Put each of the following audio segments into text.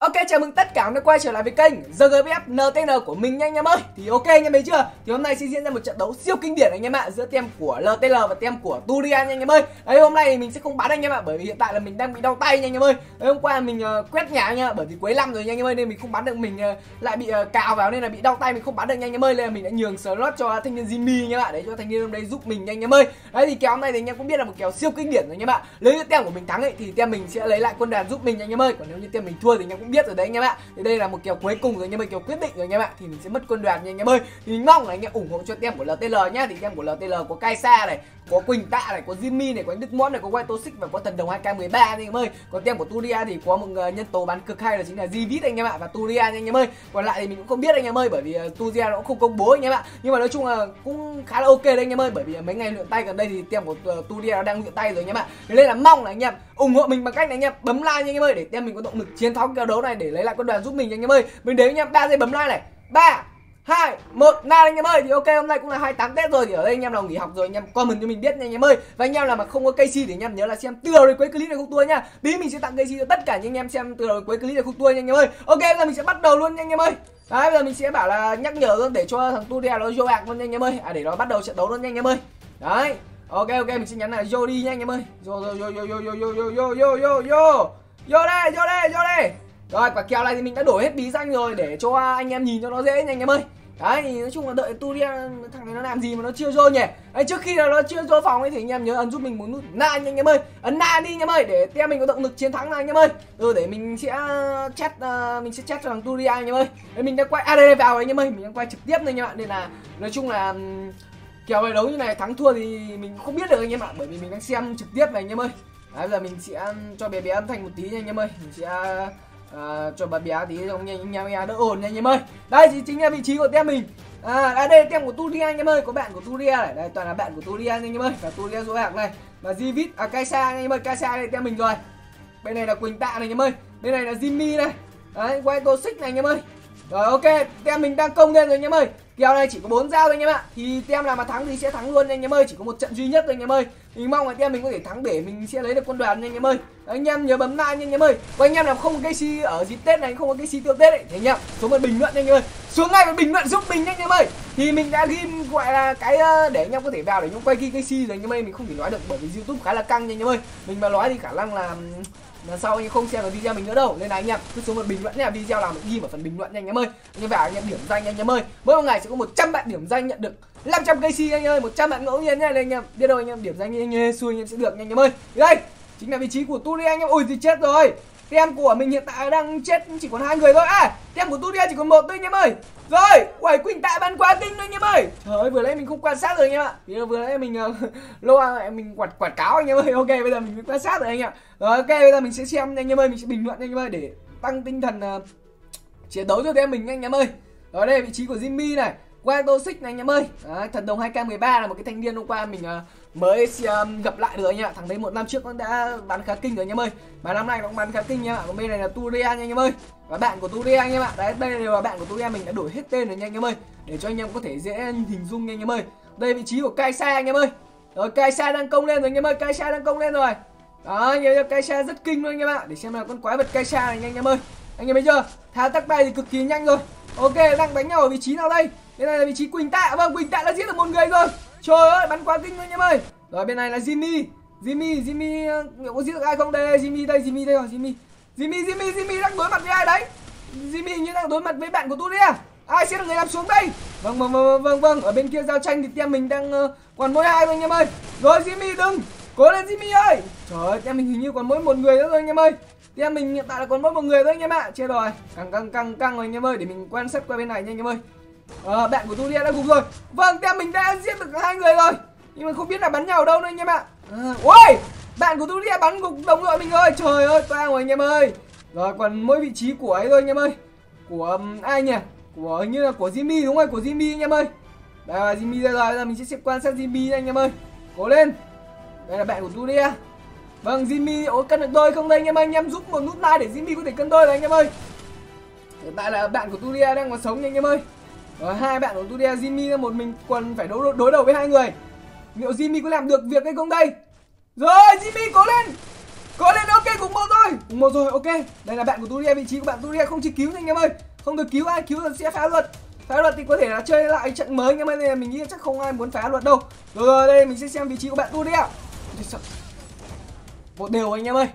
Ok, chào mừng tất cả mọi người quay trở lại với kênh RGVF NTN của mình nha anh em ơi. Thì ok anh em thấy chưa? Thì hôm nay sẽ diễn ra một trận đấu siêu kinh điển anh em ạ, giữa team của LTL và team của Turian nha anh em ơi. Đấy, hôm nay thì mình sẽ không bắn anh em ạ, bởi vì hiện tại là mình đang bị đau tay nha anh em ơi. Đấy, hôm qua mình quét nhà nha, bởi vì cuối năm rồi nha anh em ơi, nên mình không bắn được, mình lại bị cào vào nên là bị đau tay, mình không bắn được nha anh em ơi. Nên là mình đã nhường slot cho thanh niên Jimmy nha bạn, để cho thanh niên hôm đấy giúp mình nha anh em ơi. Đấy, thì kèo hôm nay thì anh em cũng biết là một kèo siêu kinh điển rồi nha bạn. Nếu như team của mình thắng ấy thì team mình sẽ lấy lại quân đoàn giúp mình nha anh em ơi. Còn nếu như team mình thua thì anh em cũng biết rồi đấy anh em ạ. Thì đây là một kèo cuối cùng rồi anh em ơi, kèo quyết định rồi anh em ạ. Thì mình sẽ mất quân đoàn nha anh em ơi. Thì mình mong là anh em ủng hộ cho team của LTL nhá. Thì team của LTL có Kaisa này, có Quỳnh Tạ này, có Jimmy này, có anh Đức Món này, có White Toxic và có thần đồng 2K13 anh em ơi. Còn team của Turian thì có một nhân tố bắn cực hay là chính là Jivit anh em ạ, và Turian anh em ơi. Còn lại thì mình cũng không biết anh em ơi, bởi vì Turian nó cũng không công bố anh em ạ. Nhưng mà nói chung là cũng khá là ok đấy anh em ơi, bởi vì mấy ngày luyện tay gần đây thì team của Turian nó đang luyện tay rồi anh em ạ. Thế nên là mong là anh em ủng hộ mình bằng cách này anh em bấm like nha anh em ơi, để team mình có động lực chiến thắng kèo đấu này để lấy lại quân đoàn giúp mình anh em ơi. Mình đếm anh em 3 giây bấm like này. 3 2 1 nào anh em ơi. Thì ok, hôm nay cũng là 28 Tết rồi, thì ở đây anh em nào nghỉ học rồi anh em comment cho mình biết nha anh em ơi. Và anh em nào mà không có KC thì anh em nhớ là xem từ đầu đến cuối clip này không tua nha. Tí mình sẽ tặng KC cho tất cả những anh em xem từ đầu đến cuối clip này không tua nha anh em ơi. Ok, bây giờ mình sẽ bắt đầu luôn nha anh em ơi. Đấy, bây giờ mình sẽ bảo là nhắc nhở luôn để cho thằng Tudia nó vô bạc luôn nha anh em ơi. Để nó bắt đầu trận đấu luôn nha anh em ơi. Đấy. Ok, mình sẽ nhắn là vô đi nha anh em ơi. Vô đây. Rồi, quả kèo này thì mình đã đổi hết bí danh rồi để cho anh em nhìn cho nó dễ nha anh em ơi. Đấy, thì nói chung là đợi Turian thằng này nó làm gì mà nó chưa vô nhỉ. Đấy, trước khi là nó chưa vô phòng ấy thì anh em nhớ ấn giúp mình một nút na nha anh em ơi. Ấn na đi anh em ơi, để team mình có động lực chiến thắng này anh em ơi. Để mình sẽ chat cho thằng Turian anh em ơi. Đấy, mình đang quay đây vào anh em ơi, mình đang quay trực tiếp này anh em ạ. Nên là nói chung là kèo bài đấu như này thắng thua thì mình không biết được anh em ạ, bởi vì mình đang xem trực tiếp này anh em ơi. Đấy, bây giờ mình sẽ cho bé âm thanh một tí nha anh em ơi. Mình sẽ cho bà bé tí trong nhà đỡ ồn nha anh em ơi. Đây thì chính là vị trí của team mình. Đây là team của Turian anh em ơi, có bạn của Turian này, đây toàn là bạn của Turian anh em ơi. Và Turian số hạng này, và Jivit, Kaisa anh em ơi, Kaisa đây team mình rồi. Bên này là Quỳnh Tạ này anh em ơi, bên này là Jimmy này, đấy, White Toxic này anh em ơi. Rồi ok, team mình đang công lên rồi anh em ơi. Kèo này chỉ có 4 giao thôi anh em ạ. Thì team nào mà thắng thì sẽ thắng luôn anh em ơi, chỉ có một trận duy nhất thôi anh em ơi. Mình mong là team mình có thể thắng để mình sẽ lấy được quân đoàn nha anh em ơi. Đấy, anh em nhớ bấm like nha anh em ơi. Và anh em nào không có KC ở dịp Tết này, không có KC tiêu Tết ấy, thì anh em xuống một bình luận nha anh em ơi. Xuống ngay và bình luận giúp mình nha anh em ơi. Thì mình đã ghim gọi là cái để anh em có thể vào để chúng quay KC rồi anh em ơi, mình không thể nói được bởi vì YouTube khá là căng nha anh em ơi. Mình mà nói thì khả năng là sau anh em không xem được video mình nữa đâu, nên là anh em cứ xuống một bình luận nha, video nào mình ghi ở phần bình luận nha anh em ơi. Anh em vào anh em điểm danh nha anh em ơi. Mỗi một ngày sẽ có 100 bạn điểm danh nhận được 500 KC anh ơi, 100 bạn ngẫu nhiên nha anh em. Biết đâu anh em điểm danh như anh em xui anh em sẽ được nha anh em ơi. Đây chính là vị trí của Turian anh em. Ui thì chết rồi. Team của mình hiện tại đang chết chỉ còn 2 người thôi. Team của Turian chỉ còn 1 thôi anh em ơi. Rồi, quẩy Quỳnh Tạ bắn quá kinh thôi anh em ơi. Trời ơi, vừa nãy mình không quan sát rồi anh em ạ. Vì vừa nãy mình mình quảng cáo anh em ơi. Ok, bây giờ mình mới quan sát rồi anh em ạ. Rồi ok, bây giờ mình sẽ xem anh em ơi, mình sẽ bình luận anh em ơi để tăng tinh thần chiến đấu cho team mình anh em ơi. Rồi đây là vị trí của Jimmy này, White Toxic này anh em ơi. Đấy, thần đồng 2K13 là một cái thanh niên hôm qua mình mới gặp lại được anh em ạ. Thằng đấy một năm trước nó đã bắn khá kinh rồi anh em ơi. Mà năm nay nó cũng bắn khá kinh nha. Còn bên này là Turian anh em ơi. Và bạn của Turian anh em ạ. Đấy, đây đều là bạn của Turian, mình đã đổi hết tên rồi nha anh em ơi, để cho anh em có thể dễ hình dung nha anh em ơi. Đây vị trí của Kaisa anh em ơi. Rồi Kaisa đang công lên rồi anh em ơi, Kaisa đang công lên rồi. Đó, anh em Kaisa rất kinh luôn anh em ạ. Để xem là con quái vật Kaisa này nha anh em ơi. Anh em thấy chưa? Tháo tắc bay thì cực kỳ nhanh rồi. Ok, đang đánh nhau ở vị trí nào đây? Bên này là vị trí Quỳnh Tạ. Vâng, Quỳnh Tạ đã giết được một người rồi. Trời ơi, bắn quá kinh luôn anh em ơi. Rồi bên này là Jimmy liệu có giết được ai không? Đây, Jimmy đây rồi, Jimmy đang đối mặt với ai đấy? Jimmy như đang đối mặt với bạn của Turian. Ai sẽ là người làm xuống đây? Vâng, ở bên kia giao tranh thì team mình đang còn mỗi 2 thôi anh em ơi. Rồi Jimmy đừng, cố lên Jimmy ơi. Trời ơi, team mình hình như còn mỗi 1 người nữa thôi anh em ơi. Team mình hiện tại là còn mỗi 1 người thôi anh em ạ. Chết rồi, căng rồi anh em ơi, để mình quan sát qua bên này nha anh em ơi. Bạn của Turian đã gục rồi. Vâng, team mình đã giết được 2 người rồi, nhưng mà không biết là bắn nhau ở đâu nữa anh em ạ. Ôi, bạn của Turian bắn gục đồng đội mình rồi. Trời ơi, toang rồi anh em ơi. Rồi còn mỗi vị trí của ấy thôi anh em ơi. Của ai nhỉ? Của hình như là của Jimmy, đúng rồi, của Jimmy anh em ơi. Đây là Jimmy đây rồi, bây giờ mình sẽ quan sát Jimmy anh em ơi. Cố lên. Đây là bạn của Turian. Vâng, Jimmy cân được đôi không đây anh em ơi? Anh em giúp một nút like để Jimmy có thể cân đôi này anh em ơi. Hiện tại là bạn của Turian đang còn sống nha anh em ơi. Rồi 2 bạn của Turian, Jimmy một mình còn phải đối đầu với 2 người. Liệu Jimmy có làm được việc hay không đây? Rồi Jimmy cố lên. Cố lên, ok, cùng một rồi, ok. Đây là bạn của Turia, vị trí của bạn Turia không chịu cứu nha anh em ơi. Không được cứu, ai cứu là sẽ phá luật. Phá luật thì có thể là chơi lại trận mới anh em ơi, nên là mình nghĩ chắc không ai muốn phá luật đâu. Rồi, đây mình sẽ xem vị trí của bạn Turia. Một đều anh em ơi.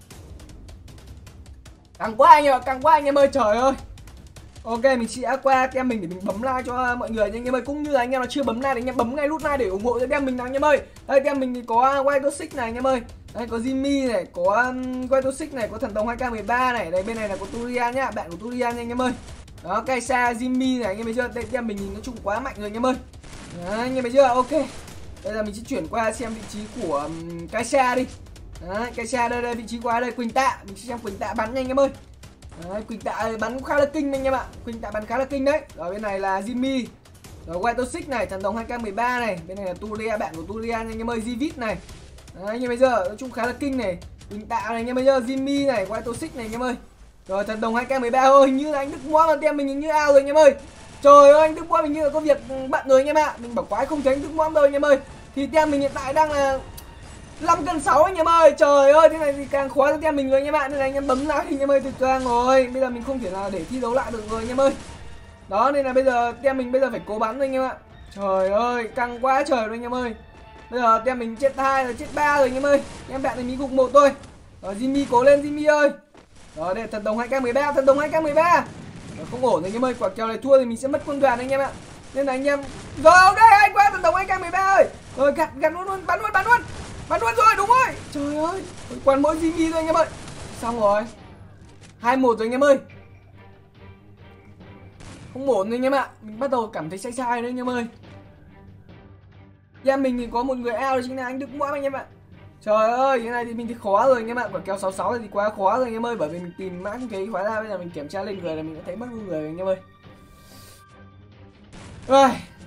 Càng quá anh em ơi, trời ơi. Ok, mình sẽ qua tem mình để mình bấm like cho mọi người nha anh em ơi. Cũng như là anh em nào chưa bấm like thì anh em bấm ngay nút like để ủng hộ cho tem mình nào anh em ơi. Đây tem mình thì có White Toxic này anh em ơi. Đây có Jimmy này, có White Toxic này, có thần đồng 2K13 này. Đây bên này là có Turia nhá, bạn của Turia nha anh em ơi. Đó, Kaisa, Jimmy này anh em thấy chưa? Đây tem mình nhìn nói chung quá mạnh rồi anh em ơi. Đấy, anh em thấy chưa? Ok. Bây giờ mình sẽ chuyển qua xem vị trí của Kaisa đi. Đấy, Kaisa đây vị trí của ai đây? Quỳnh Tạ, mình sẽ xem Quỳnh Tạ bắn nha anh em ơi. Đấy, Quỳnh Tạ bắn cũng khá là kinh anh em ạ. Quỳnh Tạ bắn khá là kinh đấy. Rồi bên này là Jimmy. Rồi White Toxic này, thần đồng 2K13 này. Bên này là Turia, bạn của Turia nha anh em ơi, Jivit này. Đấy, anh em bây giờ nói chung khá là kinh này. Quỳnh Tạ này anh em bây giờ, Jimmy này, White Toxic này anh em ơi. Rồi thần đồng 2K13 thôi, hình như là anh Đức Moa mà tem mình hình như ao rồi anh em ơi. Trời ơi, anh Đức Moa mình như là có việc bận rồi anh em ạ. Mình bảo quái không thấy anh Đức Moa đâu anh em ơi. Thì tem mình hiện tại đang là 5,6 cân anh em ơi. Trời ơi, thế này thì càng khó cho tem mình rồi anh em ạ. Nên là anh em bấm like anh em ơi, tuyệt vời rồi. Bây giờ mình không thể là để thi đấu lại được rồi anh em ơi. Đó, nên là bây giờ tem mình bây giờ phải cố bắn rồi anh em ạ. Trời ơi, căng quá trời rồi anh em ơi. Bây giờ tem mình chết 2 rồi, chết 3 rồi anh em ơi. Em bạn này mình gục 1 thôi. Rồi Jimmy cố lên Jimmy ơi. Rồi đây thần đồng 2K13, thần đồng 2K13. Rồi, không ổn rồi anh em ơi, quả kèo này thua thì mình sẽ mất quân đoàn anh em ạ. Nên là anh em. Rồi ok, hay quá, thần đồng 2K13 ơi. Rồi gạt luôn, bắn luôn rồi, đúng rồi. Trời ơi, còn mỗi Jimmy thôi anh em ơi. Xong rồi. 2-1 rồi anh em ơi. Không ổn rồi anh em ạ. Mình bắt đầu cảm thấy sai đấy anh em ơi. Em mình thì có một người ao chính là anh Đức Moa anh em ạ. Trời ơi, cái này thì mình thấy khó rồi anh em ạ. Quả kèo 66 thì quá khó rồi anh em ơi. Bởi vì mình tìm mãi không thấy khóa ra. Bây giờ mình kiểm tra lên người là mình đã thấy mất người rồi anh em ơi. Rồi.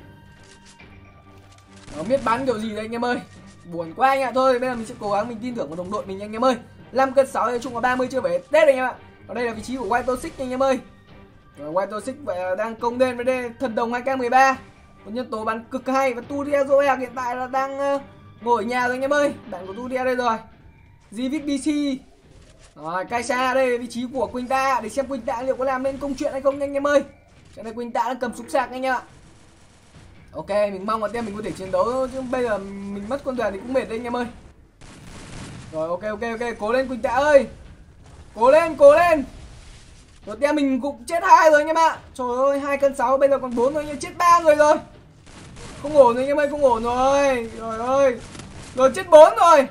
Nó biết bắn kiểu gì đây anh em ơi. Buồn quá anh ạ. Thôi bây giờ mình sẽ cố gắng mình tin tưởng vào đồng đội mình anh em ơi. 5,6 cân nói chung là 30 chưa về Tết anh em ạ. Ở đây là vị trí của White Toxic anh em ơi. Rồi, White Toxic đang công lên với đây thần đồng 2K13. Một nhân tố bắn cực hay. Và Turia Zoe hiện tại là đang ngồi ở nhà rồi anh em ơi. Bạn của Turia đây rồi. Jivit BC. Rồi Kaisa đây vị trí của Quỳnh Tạ. Để xem Quỳnh Tạ liệu có làm nên công chuyện hay không anh em ơi. Cái này Quỳnh Tạ đang cầm súng sạc anh em ạ. Ok, mình mong là tem mình có thể chiến đấu. Chứ bây giờ mình mất quân đoàn thì cũng mệt đấy anh em ơi. Rồi ok, cố lên Quỳnh Tạ ơi. Cố lên. Rồi tem mình cũng chết 2 rồi anh em ạ. Trời ơi, 2,6 cân bây giờ còn 4 rồi, chết 3 người rồi. Không ổn rồi anh em ơi, không ổn rồi. Trời ơi. Rồi chết 4 rồi.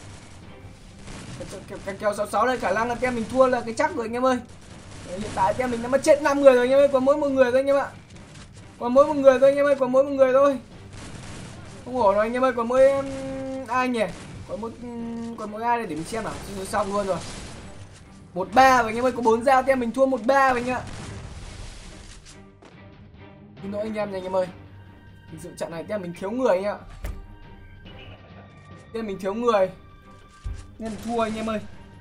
Cái kèo 66 đây khả năng là tem mình thua là cái chắc rồi anh em ơi. Đấy, hiện tại tem mình đã mất chết 5 người rồi anh em ơi, còn mỗi một người thôi anh em ạ. Còn mỗi một người thôi. Không ổn rồi anh em ơi, còn mỗi ai nhỉ? Còn mỗi ai đây để mình xem nào. Xong luôn rồi. 1-3 rồi anh em ơi, có 4 dao tem mình thua 1-3 rồi anh ạ. Xin lỗi anh em nha anh em ơi. Thực sự trận này tem mình thiếu người anh ạ. Tem mình thiếu người nên thua anh em ơi.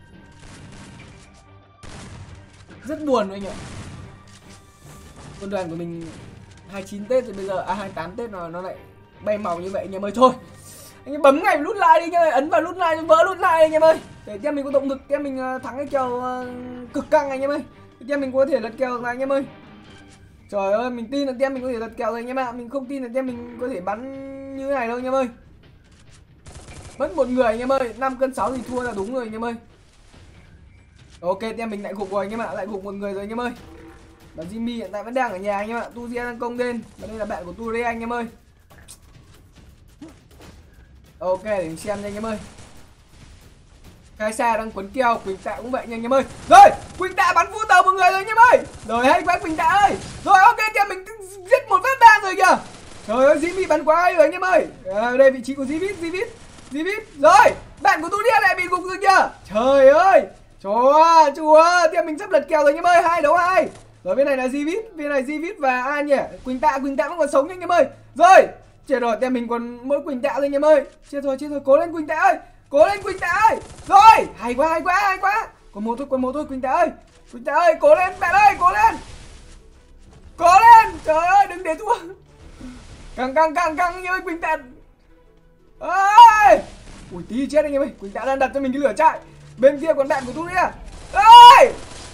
Rất buồn anh ạ. Quân đoàn của mình 29 Tết rồi bây giờ 28 Tết rồi nó lại bay màu như vậy anh em ơi. Thôi anh em bấm ngay nút like đi nhá, ấn vào nút like vỡ nút like anh em ơi. Để tem mình có động lực, tem mình thắng cái kèo cực căng anh em ơi. Tem mình có thể lật kèo này anh em ơi. Trời ơi, mình tin là tem mình có thể lật kèo rồi anh em ạ. Mình không tin là tem mình có thể bắn như thế này đâu anh em ơi. Mất một người anh em ơi, 5,6 cân thì thua là đúng rồi anh em ơi. Ok, tem mình lại gục rồi anh em ạ, lại gục một người rồi anh em ơi. Và Jimmy hiện tại vẫn đang ở nhà anh em ạ, Turia đang công lên. Và đây là bạn của Turia anh em ơi. Ok, để mình xem nha anh em ơi. Kaisa đang quấn keo, Quỳnh Tạ cũng vậy nha anh em ơi. Rồi, Quỳnh Tạ bắn vô tàu một người rồi anh em ơi. Rồi hay quá Quỳnh Tạ ơi. Rồi ok, tem mình giết một phát đạn rồi kìa. Trời ơi, Jimmy bắn quá hay rồi anh em ơi. Đây vị trí của Jivit. Rồi, bạn của Turia lại bị gục rồi kìa. Trời ơi. Chúa, tem mình sắp lật kèo rồi anh em ơi, 2-2. Rồi bên này là Jivit và ai nhỉ? Quỳnh Tạ vẫn còn sống nha anh em ơi. Rồi, chết rồi, tem mình còn mỗi Quỳnh Tạ thôi anh em ơi. Chết rồi, cố lên Quỳnh Tạ ơi. Rồi, hay quá. Còn một thôi Quỳnh Tạ ơi, cố lên bạn ơi, cố lên. Trời ơi, đừng để thua. Căng anh em ơi, Quỳnh Tạ ơi. Ui tí chết anh em ơi, Quỳnh Tạ đang đặt cho mình cái lửa trại. Bên kia còn bạn của Turia. Ơi!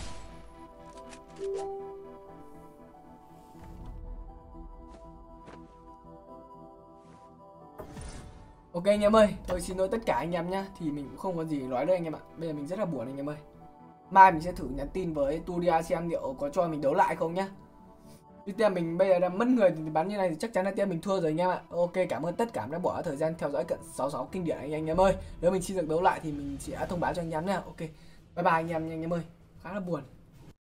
Ok anh em ơi, tôi xin lỗi tất cả anh em nhá. Thì mình cũng không có gì nói đâu anh em ạ. Bây giờ mình rất là buồn anh em ơi. Mai mình sẽ thử nhắn tin với Turia xem liệu có cho mình đấu lại không nhá. Vì tiền mình bây giờ đang mất người thì bắn như này thì chắc chắn là tiền mình thua rồi anh em ạ. Ok, cảm ơn tất cả đã bỏ thời gian theo dõi cận 66 kinh điển anh em ơi. Nếu mình xin được đấu lại thì mình sẽ thông báo cho anh em nhá. Ok. Bye bye anh em ơi. Khá là buồn.